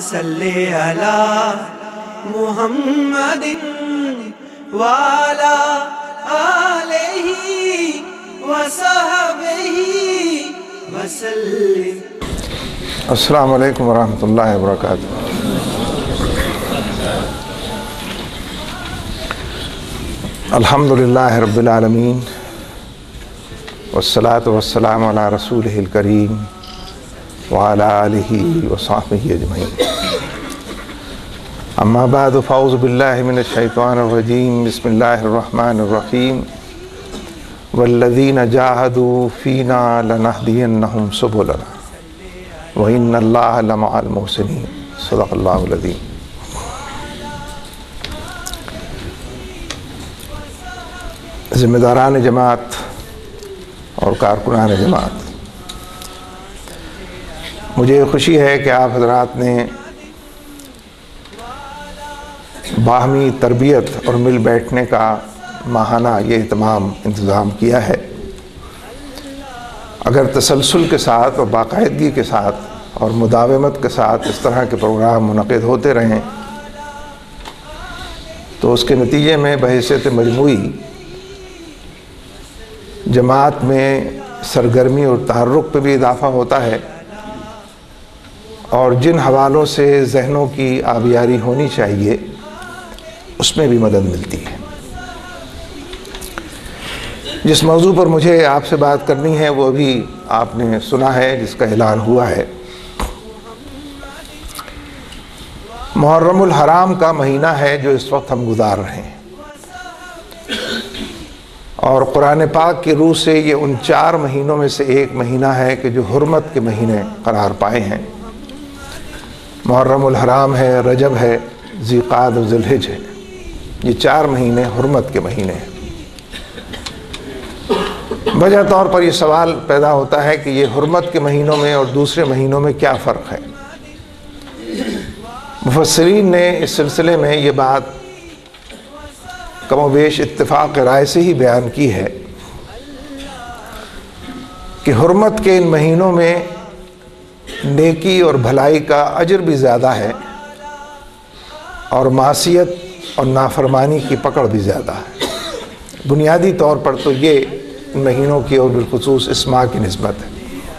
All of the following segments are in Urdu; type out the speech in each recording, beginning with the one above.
صلی علی محمد وعلی آلہ وصحبہ وسلم۔ السلام علیکم ورحمۃ اللہ وبرکاتہ۔ الحمدللہ رب العالمین والصلاة والسلام علی رسولہ الکریم وعلی آلہ وصحبہ اجمعین۔ اما بعد فاعوذ باللہ من الشیطان الرجیم، بسم اللہ الرحمن الرحیم۔ والذین جاہدوا فینا لنہدینہم سبلنا وَإِنَّ اللَّهَ لَمَعَ الْمُحْسِنِينَ۔ صدق اللہ العظیم۔ ذمہ داران جماعت اور کارکنان جماعت، مجھے خوشی ہے کہ آپ حضرات نے باہمی تربیت اور مل بیٹھنے کا ماہانہ یہ تمام انتظام کیا ہے۔ اگر تسلسل کے ساتھ اور باقاعدگی کے ساتھ اور مداومت کے ساتھ اس طرح کے پروگرام منعقد ہوتے رہیں تو اس کے نتیجے میں بحیثیت مجموعی جماعت میں سرگرمی اور تحرک پہ بھی اضافہ ہوتا ہے، اور جن حوالوں سے ذہنوں کی آبیاری ہونی چاہیے اس میں بھی مدد ملتی ہے۔ جس موضوع پر مجھے آپ سے بات کرنی ہے وہ بھی آپ نے سنا ہے، جس کا اعلان ہوا ہے۔ محرم الحرام کا مہینہ ہے جو اس وقت ہم گزار رہے ہیں، اور قرآن پاک کی روح سے یہ ان 4 مہینوں میں سے ایک مہینہ ہے کہ جو حرمت کے مہینے قرار پائے ہیں۔ محرم الحرام ہے، رجب ہے، ذی قعدہ و ذی الحجہ ہے۔ یہ 4 مہینے حرمت کے مہینے ہیں۔ وجہ طور پر یہ سوال پیدا ہوتا ہے کہ یہ حرمت کے مہینوں میں اور دوسرے مہینوں میں کیا فرق ہے؟ مفسرین نے اس سلسلے میں یہ بات کم و بیش اتفاق رائے سے ہی بیان کی ہے کہ حرمت کے ان مہینوں میں نیکی اور بھلائی کا اجر بھی زیادہ ہے، اور معصیت اور نافرمانی کی پکڑ بھی زیادہ ہے۔ بنیادی طور پر تو یہ ان مہینوں کی اور بالخصوص اس ماہ کی نسبت ہے۔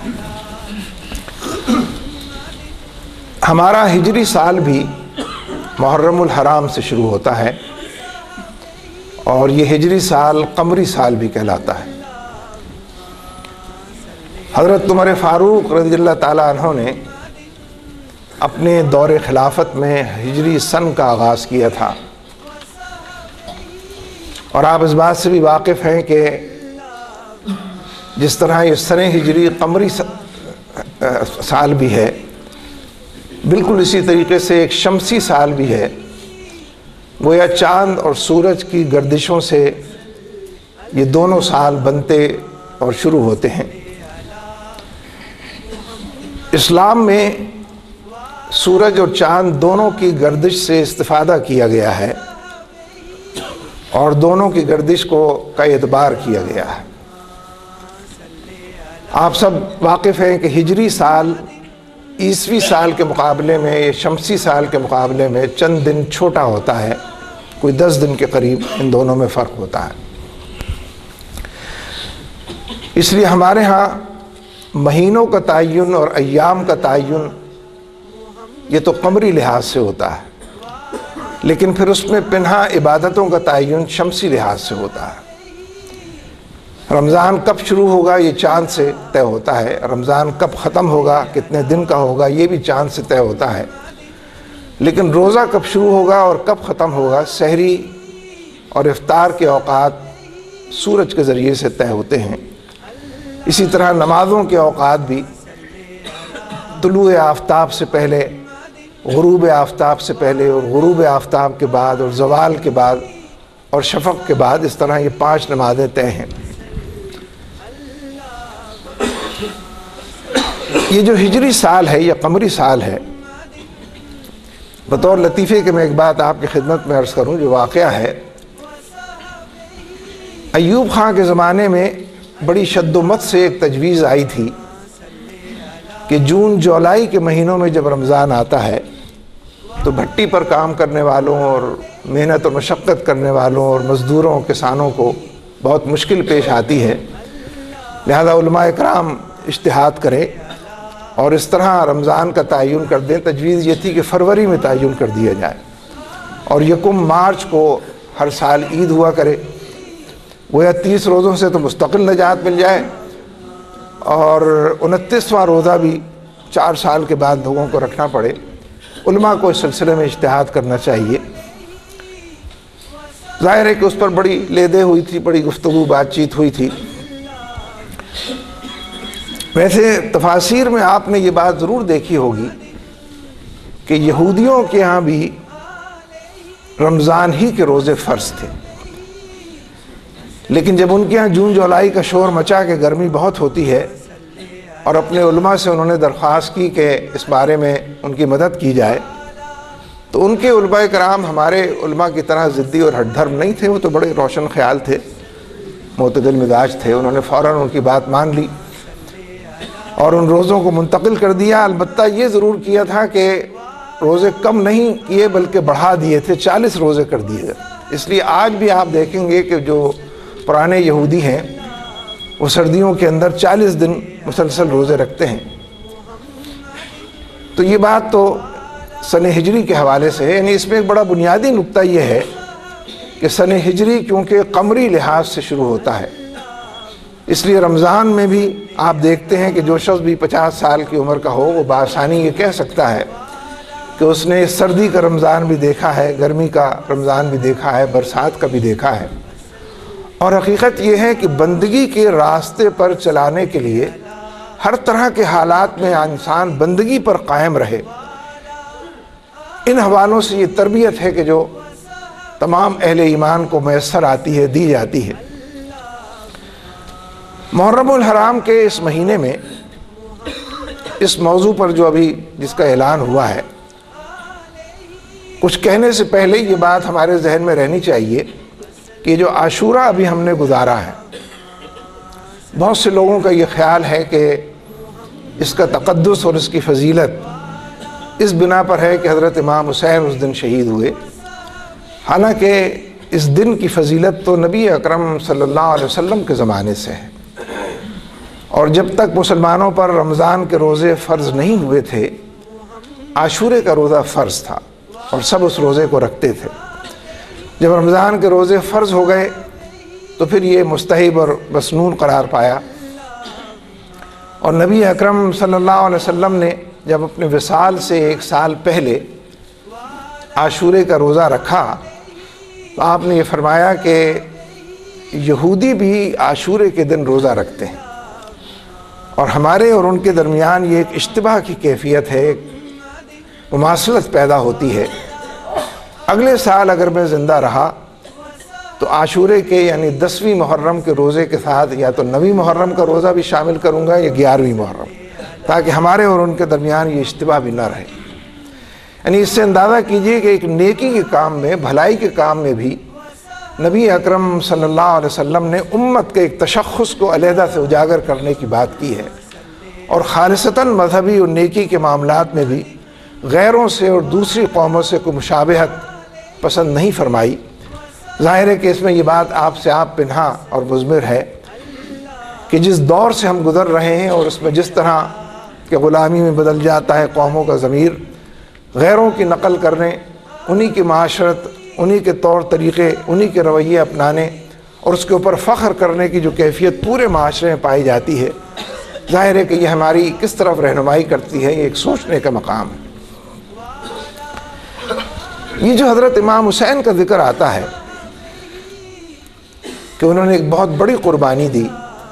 ہمارا ہجری سال بھی محرم الحرام سے شروع ہوتا ہے، اور یہ ہجری سال قمری سال بھی کہلاتا ہے۔ حضرت عمر فاروق رضی اللہ تعالیٰ عنہ نے اپنے دور خلافت میں ہجری سن کا آغاز کیا تھا، اور آپ اس بات سے بھی واقف ہیں کہ جس طرح یہ سن ہجری قمری سال بھی ہے، بالکل اسی طریقے سے ایک شمسی سال بھی ہے۔ گویا چاند اور سورج کی گردشوں سے یہ دونوں سال بنتے اور شروع ہوتے ہیں۔ اسلام میں سورج اور چاند دونوں کی گردش سے استفادہ کیا گیا ہے، اور دونوں کی گردش کا اعتبار کیا گیا ہے۔ آپ سب واقف ہیں کہ ہجری سال عیسوی سال کے مقابلے میں، یہ شمسی سال کے مقابلے میں چند دن چھوٹا ہوتا ہے، کوئی 10 دن کے قریب ان دونوں میں فرق ہوتا ہے۔ اس لیے ہمارے ہاں مہینوں کا تعین اور ایام کا تعین یہ تو قمری لحاظ سے ہوتا ہے، لیکن پھر اس میں پنہا عبادتوں کا تعین شمسی لحاظ سے ہوتا ہے۔ رمضان کب شروع ہوگا یہ چاند سے طے ہوتا ہے، رمضان کب ختم ہوگا، کتنے دن کا ہوگا، یہ بھی چاند سے طے ہوتا ہے، لیکن روزہ کب شروع ہوگا اور کب ختم ہوگا، سحری اور افطار کے اوقات سورج کے ذریعے سے طے ہوتے ہیں۔ اسی طرح نمازوں کے اوقات بھی طلوع آفتاب سے پہلے، غروب آفتاب سے پہلے، اور غروب آفتاب کے بعد، اور زوال کے بعد، اور شفق کے بعد، اس طرح یہ 5 نمازیں طے ہیں۔ یہ جو ہجری سال ہے یا قمری سال ہے، بطور لطیفے کہ میں ایک بات آپ کی خدمت میں عرض کروں جو واقعہ ہے۔ ایوب خان کے زمانے میں بڑی شد و مت سے ایک تجویز آئی تھی کہ جون جولائی کے مہینوں میں جب رمضان آتا ہے تو بھٹی پر کام کرنے والوں اور محنت اور مشقت کرنے والوں اور مزدوروں کسانوں کو بہت مشکل پیش آتی ہے، لہذا علماء اکرام اجتہاد کریں اور اس طرح رمضان کا تعین کر دیں۔ تجویز یہ تھی کہ فروری میں تعین کر دیا جائے اور 1 مارچ کو ہر سال عید ہوا کرے، گویا 30 روزوں سے تو مستقل نجات مل جائے اور 29واں روزہ بھی 4 سال کے بعد لوگوں کو رکھنا پڑے۔ علماء کو اس سلسلے میں اجتہاد کرنا چاہیے۔ ظاہر ہے کہ اس پر بڑی لیدے ہوئی تھی، بڑی گفتگو بات چیت ہوئی تھی۔ ویسے تفاسیر میں آپ نے یہ بات ضرور دیکھی ہوگی کہ یہودیوں کے ہاں بھی رمضان ہی کے روزے فرض تھے، لیکن جب ان کے ہاں جون جولائی کا شور مچا کہ گرمی بہت ہوتی ہے اور اپنے علماء سے انہوں نے درخواست کی کہ اس بارے میں ان کی مدد کی جائے، تو ان کے علماء کرام ہمارے علماء کی طرح ضدی اور ہٹ دھرم نہیں تھے، وہ تو بڑے روشن خیال تھے، معتدل مزاج تھے۔ انہوں نے فوراً ان کی بات مان لی اور ان روزوں کو منتقل کر دیا۔ البتہ یہ ضرور کیا تھا کہ روزے کم نہیں کیے بلکہ بڑھا دیے تھے، 40 روزے کر دیے گئے۔ اس لیے آج بھی آپ دیکھیں گے کہ جو پرانے یہودی ہیں وہ سردیوں کے اندر 40 دن مسلسل روزے رکھتے ہیں۔ تو یہ بات تو سن ہجری کے حوالے سے ہے، یعنی اس میں ایک بڑا بنیادی نقطہ یہ ہے کہ سن ہجری کیونکہ قمری لحاظ سے شروع ہوتا ہے، اس لیے رمضان میں بھی آپ دیکھتے ہیں کہ جو شخص بھی 50 سال کی عمر کا ہو وہ بآسانی یہ کہہ سکتا ہے کہ اس نے سردی کا رمضان بھی دیکھا ہے، گرمی کا رمضان بھی دیکھا ہے، برسات کا بھی دیکھا ہے۔ اور حقیقت یہ ہے کہ بندگی کے راستے پر چلانے کے لیے ہر طرح کے حالات میں انسان بندگی پر قائم رہے، ان حوالوں سے یہ تربیت ہے کہ جو تمام اہل ایمان کو میسر آتی ہے، دی جاتی ہے۔ محرم الحرام کے اس مہینے میں اس موضوع پر جو ابھی جس کا اعلان ہوا ہے، کچھ کہنے سے پہلے یہ بات ہمارے ذہن میں رہنی چاہیے کہ جو عاشورہ ابھی ہم نے گزارا ہے، بہت سے لوگوں کا یہ خیال ہے کہ اس کا تقدس اور اس کی فضیلت اس بنا پر ہے کہ حضرت امام حسین اس دن شہید ہوئے، حالانکہ اس دن کی فضیلت تو نبی اکرم صلی اللہ علیہ وسلم کے زمانے سے ہے، اور جب تک مسلمانوں پر رمضان کے روزے فرض نہیں ہوئے تھے، عاشورے کا روزہ فرض تھا اور سب اس روزے کو رکھتے تھے۔ جب رمضان کے روزے فرض ہو گئے تو پھر یہ مستحب اور مسنون قرار پایا، اور نبی اکرم صلی اللہ علیہ وسلم نے جب اپنے وصال سے 1 سال پہلے عاشورے کا روزہ رکھا تو آپ نے یہ فرمایا کہ یہودی بھی عاشورے کے دن روزہ رکھتے ہیں، اور ہمارے اور ان کے درمیان یہ ایک اشتباہ کی کیفیت ہے، ایک مماثلت پیدا ہوتی ہے۔ اگلے سال اگر میں زندہ رہا تو عاشورے کے یعنی 10ویں محرم کے روزے کے ساتھ یا تو 9ویں محرم کا روزہ بھی شامل کروں گا یا 11ویں محرم، تاکہ ہمارے اور ان کے درمیان یہ اشتباہ بھی نہ رہے۔ یعنی اس سے اندازہ کیجئے کہ ایک نیکی کے کام میں، بھلائی کے کام میں بھی نبی اکرم صلی اللہ علیہ وسلم نے امت کے ایک تشخص کو علیحدہ سے اجاگر کرنے کی بات کی ہے، اور خالصتاً مذہبی اور نیکی کے معاملات میں بھی غیروں سے اور دوسری قوموں سے کوئی مشابہت پسند نہیں فرمائی۔ ظاہر ہے کہ اس میں یہ بات آپ سے آپ پنہا اور مضمر ہے کہ جس دور سے ہم گزر رہے ہیں اور اس میں جس طرح کہ غلامی میں بدل جاتا ہے قوموں کا ضمیر، غیروں کی نقل کرنے، انہی کی معاشرت، انہی کے طور طریقے، انہی کے رویے اپنانے اور اس کے اوپر فخر کرنے کی جو کیفیت پورے معاشرے میں پائی جاتی ہے، ظاہر ہے کہ یہ ہماری کس طرف رہنمائی کرتی ہے، یہ ایک سوچنے کا مقام ہے۔ یہ جو حضرت امام حسین کا ذکر آتا ہے کہ انہوں نے ایک بہت بڑی قربانی دی،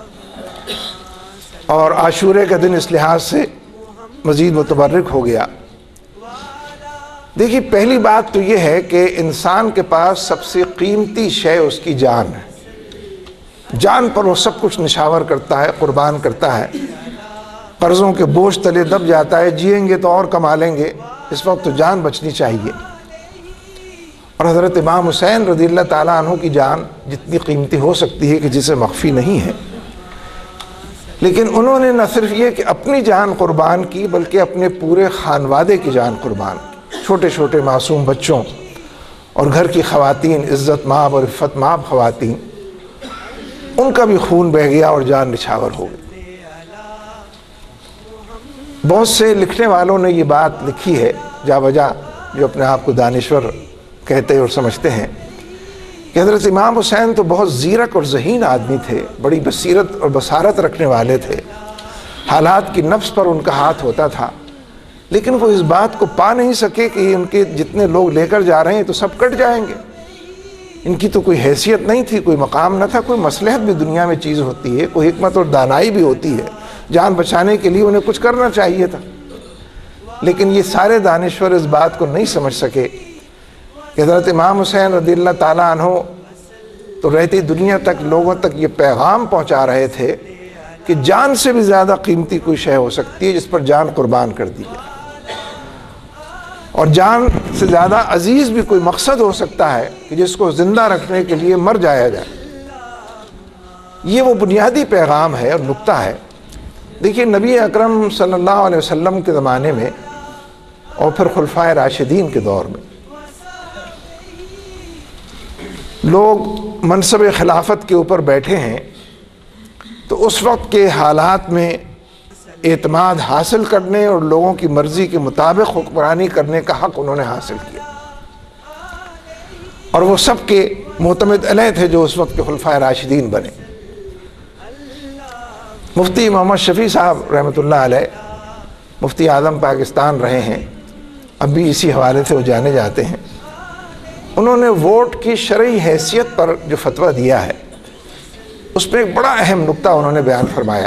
اور عاشورے کا دن اس لحاظ سے مزید متبرک ہو گیا۔ دیکھیے، پہلی بات تو یہ ہے کہ انسان کے پاس سب سے قیمتی شے اس کی جان ہے، جان پر وہ سب کچھ نشاور کرتا ہے، قربان کرتا ہے، قرضوں کے بوجھ تلے دب جاتا ہے، جئیں گے تو اور کما لیں گے، اس وقت تو جان بچنی چاہیے۔ اور حضرت امام حسین رضی اللہ تعالیٰ عنہ کی جان جتنی قیمتی ہو سکتی ہے کہ جسے مخفی نہیں ہے، لیکن انہوں نے نہ صرف یہ کہ اپنی جان قربان کی بلکہ اپنے پورے خانوادے کی جان قربان کی۔ چھوٹے چھوٹے معصوم بچوں اور گھر کی خواتین، عزت مآب اور عفت مآب خواتین، ان کا بھی خون بہہ گیا اور جان نچھاور ہو گئی۔ بہت سے لکھنے والوں نے یہ بات لکھی ہے، جا بجا جو اپنے آپ کو دانشور کہتے اور سمجھتے ہیں، کہ حضرت امام حسین تو بہت زیرک اور ذہین آدمی تھے، بڑی بصیرت اور بصارت رکھنے والے تھے، حالات کی نفس پر ان کا ہاتھ ہوتا تھا، لیکن وہ اس بات کو پا نہیں سکے کہ ان کے جتنے لوگ لے کر جا رہے ہیں تو سب کٹ جائیں گے۔ ان کی تو کوئی حیثیت نہیں تھی، کوئی مقام نہ تھا، کوئی مصلحت بھی دنیا میں چیز ہوتی ہے، کوئی حکمت اور دانائی بھی ہوتی ہے، جان بچانے کے لیے انہیں کچھ کرنا چاہیے تھا۔ لیکن یہ سارے دانشور اس بات کو نہیں سمجھ سکے کہ حضرت امام حسین رضی اللہ تعالیٰ عنہ تو رہتی دنیا تک لوگوں تک یہ پیغام پہنچا رہے تھے کہ جان سے بھی زیادہ قیمتی کوئی شے ہو سکتی ہے جس پر جان قربان کر دی جائے، اور جان سے زیادہ عزیز بھی کوئی مقصد ہو سکتا ہے کہ جس کو زندہ رکھنے کے لیے مر جایا جائے۔ یہ وہ بنیادی پیغام ہے اور نکتہ ہے۔ دیکھیے نبی اکرم صلی اللہ علیہ وسلم کے زمانے میں اور پھر خلفائے راشدین کے دور میں لوگ منصب خلافت کے اوپر بیٹھے ہیں، تو اس وقت کے حالات میں اعتماد حاصل کرنے اور لوگوں کی مرضی کے مطابق حکمرانی کرنے کا حق انہوں نے حاصل کیا، اور وہ سب کے معتمد علیہ تھے جو اس وقت کے خلفائے راشدین بنے۔ مفتی محمد شفیع صاحب رحمۃ اللہ علیہ مفتی اعظم پاکستان رہے ہیں، اب بھی اسی حوالے سے وہ جانے جاتے ہیں۔ انہوں نے ووٹ کی شرعی حیثیت پر جو فتویٰ دیا ہے اس پہ ایک بڑا اہم نکتہ انہوں نے بیان فرمایا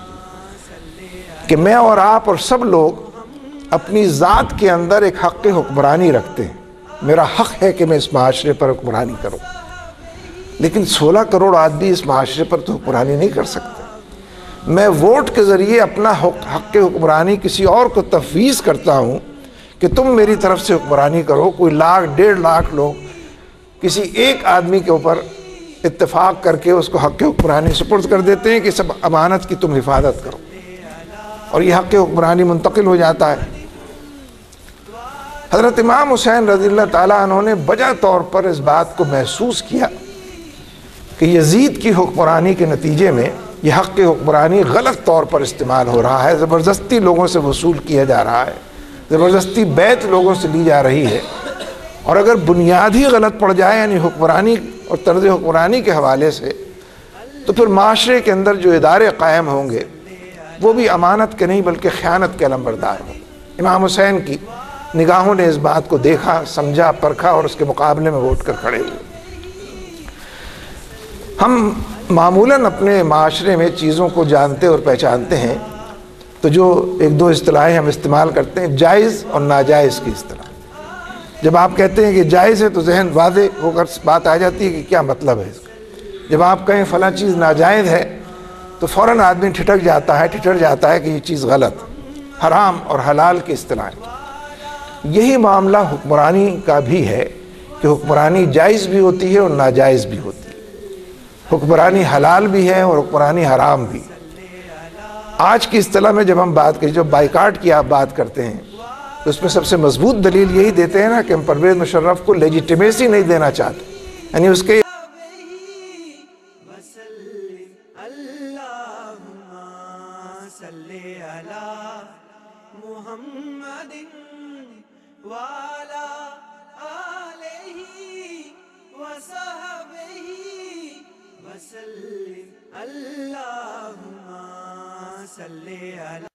کہ میں اور آپ اور سب لوگ اپنی ذات کے اندر ایک حق حکمرانی رکھتے ہیں، میرا حق ہے کہ میں اس معاشرے پر حکمرانی کروں، لیکن 16 کروڑ آدمی اس معاشرے پر تو حکمرانی نہیں کر سکتے۔ میں ووٹ کے ذریعے اپنا حق حکمرانی کسی اور کو تفویض کرتا ہوں کہ تم میری طرف سے حکمرانی کرو۔ کوئی 1,00,000 1,50,000 لوگ کسی ایک آدمی کے اوپر اتفاق کر کے اس کو حق حکمرانی سپرد کر دیتے ہیں کہ سب امانت کی تم حفاظت کرو، اور یہ حق حکمرانی منتقل ہو جاتا ہے۔ حضرت امام حسین رضی اللہ تعالیٰ عنہ نے بجا طور پر اس بات کو محسوس کیا کہ یزید کی حکمرانی کے نتیجے میں یہ حق حکمرانی غلط طور پر استعمال ہو رہا ہے، زبردستی لوگوں سے وصول کیا جا رہا ہے، زبردستی بیعت لوگوں سے لی جا رہی ہے، اور اگر بنیاد ہی غلط پڑ جائے یعنی حکمرانی اور طرز حکمرانی کے حوالے سے، تو پھر معاشرے کے اندر جو ادارے قائم ہوں گے وہ بھی امانت کے نہیں بلکہ خیانت کے علمبردار ہوں۔ امام حسین کی نگاہوں نے اس بات کو دیکھا، سمجھا، پرکھا اور اس کے مقابلے میں ووٹ کر کھڑے ہوئے۔ ہم معمولاً اپنے معاشرے میں چیزوں کو جانتے اور پہچانتے ہیں تو جو ایک دو اصطلاحیں ہم استعمال کرتے ہیں، جائز اور ناجائز کی اصطلاح۔ جب آپ کہتے ہیں کہ جائز ہے تو ذہن واضح ہو کر بات آ جاتی ہے کہ کیا مطلب ہے اس کا۔ جب آپ کہیں فلاں چیز ناجائز ہے تو فوراً آدمی ٹھٹر جاتا ہے کہ یہ چیز غلط، حرام اور حلال کی اصطلاح ہے۔ یہی معاملہ حکمرانی کا بھی ہے کہ حکمرانی جائز بھی ہوتی ہے اور ناجائز بھی ہوتی ہے، حکمرانی حلال بھی ہے اور حکمرانی حرام بھی۔ آج کی اصطلاح میں جب ہم بات کریں، جب بائیکاٹ کی آپ بات کرتے ہیں تو اس میں سب سے مضبوط دلیل یہی دیتے ہیں نا کہ ہم پرویز مشرف کو لیجیٹیمیسی نہیں دینا چاہتے، یعنی اس کے اللهم صل على